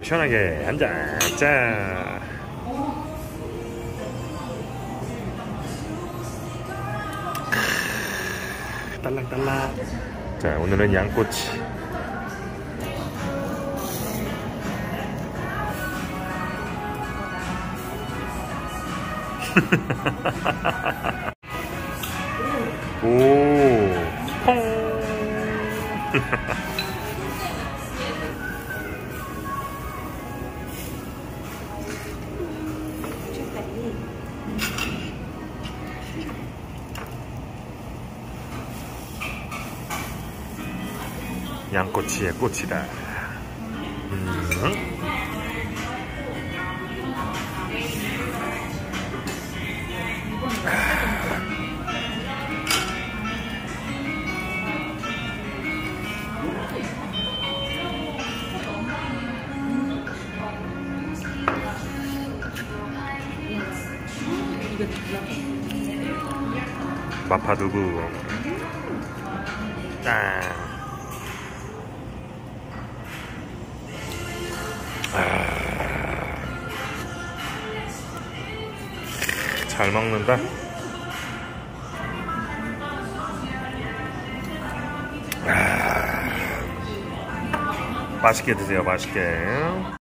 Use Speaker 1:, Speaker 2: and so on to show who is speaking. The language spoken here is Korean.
Speaker 1: 시원하게 한잔. 짠. 딸랑딸랑. 자, 오늘은 양꼬치. 오, 퐁. 양꼬치의 꽃이다. 마파두부. 짠. 잘 먹는다. 맛있게 드세요. 맛있게.